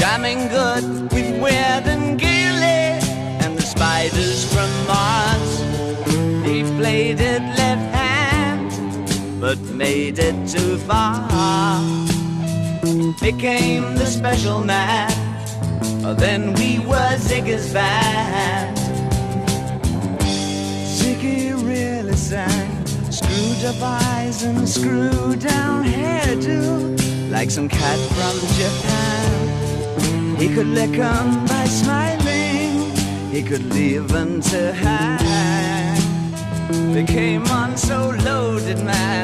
jamming good with Weird and Gilly and the Spiders from Mars. He played it left hand, but made it too far. Became the special man, then we were Ziggy's band. Ziggy really sang, screwed up eyes and screwed down hairdo, like some cat from Japan. He could lick 'em by smiling, he could leave 'em to hang. Became one so loaded man,